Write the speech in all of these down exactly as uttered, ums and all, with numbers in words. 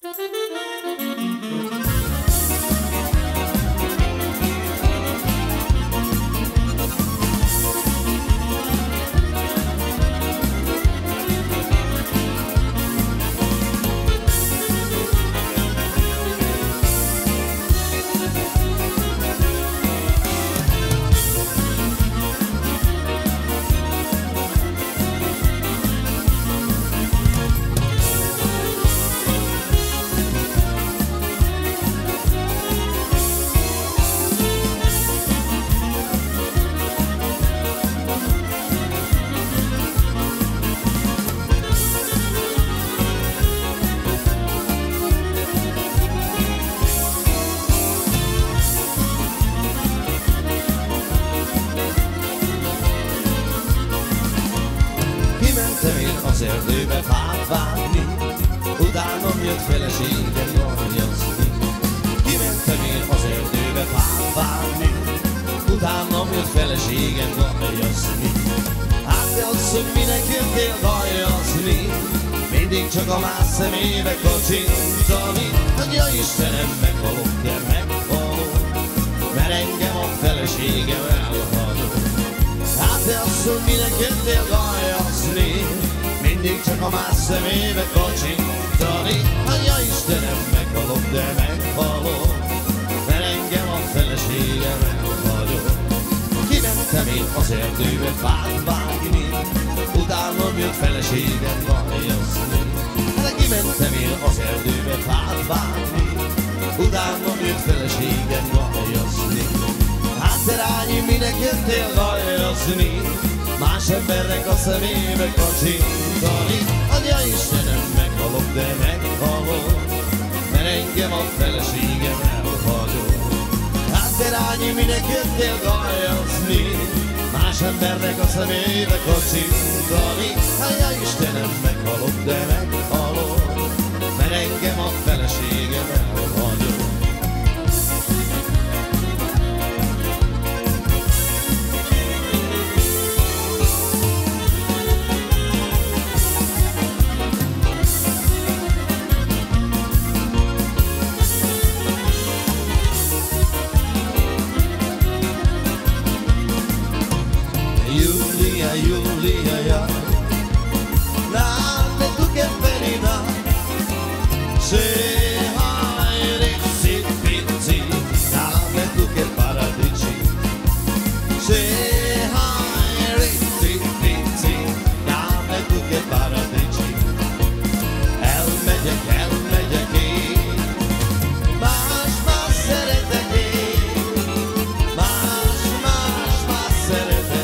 Az erdőbe fát vágni, utánom jött feleségem gajazni. Kimentem én az erdőbe fát vágni, utánom jött feleségem gajazni. Hát te asszony, minek jöttél gajazni? Mindig csak a más szemébe kacsintani. Adja Istenem, meghalok, de meghalok, mert engem a feleségem elhagyott. Hát te asszony, minek jöttél gajazni? Mindig csak a más szemébe kacsintani. Adja Istenem, meghalok, de meghalok, mert engem a feleségem elhagyott. Kimentem én az erdőbe fát vágni, utánom jött feleségem gajazni. De kimentem én az erdőbe fát vágni, utánom jött feleségem gajazni. Hát te rányi, minek jöttél gajazni? Más embernek a szemébe kacsintani. Adja Istenem, meghalok, de meghalok, mert engem a feleségem elhagyott. Hát te rányi, minek jöttél gajazni? Más embernek a szemébe kacsintani. Adja Istenem, meghalok, de meghalok, mert engem a feleségem elhagyott. Julia, Julia, ja. Name tu che venina, se hai rizzi, pizzi, name tu che paradici, se hai rizzi, pizzi, name tu che paradici. Elmegyek, elmegyek én, más, más szeretek én, más, más, más szeretek.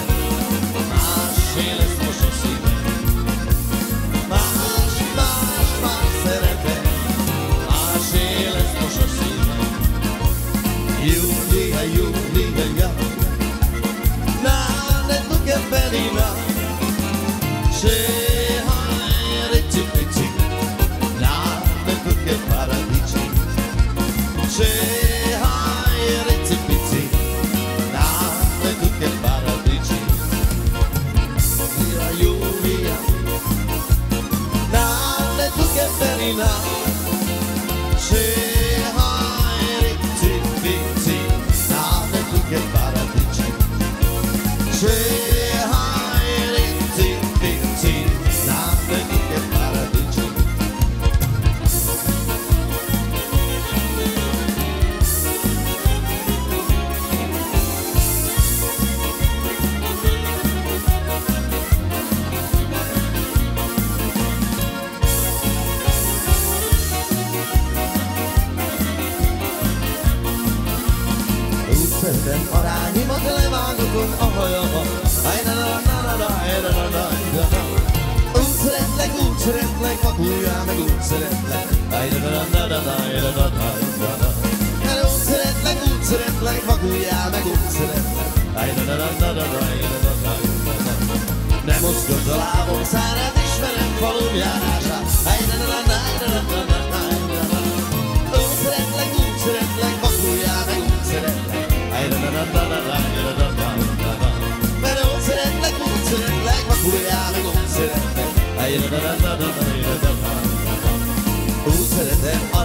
Julia, Julia, ja. Nane tu che venina, se hai rizzi pizzi, nane tu che paradici, se hai rizzi pizzi, nane tu che paradici. Julia, Julia, nane tu che venina, se che paradici, se hai rizzi, pizzi, name tu che paradici. Szeretem arányimat, levágatom a hajamat. Úgy szeretlek, úgy szeretlek, vakuljál meg, úgy szeretlek. Úgy szeretlek, úgy szeretlek, vakuljál meg, úgy szeretlek. Nem mozgod a lábom szárát, ismerem falum járását. Úgy szeretlek, úgy szeretlek, vakuljál meg, úgy szeretlek. Mert úgy szeretlek, úgy szeretlek, vakuljál meg, úgy szeretlek. Úgy szeretem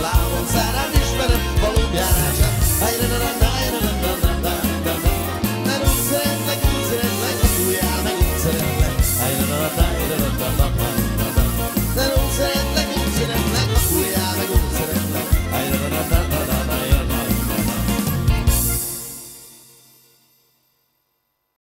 lábon szeret.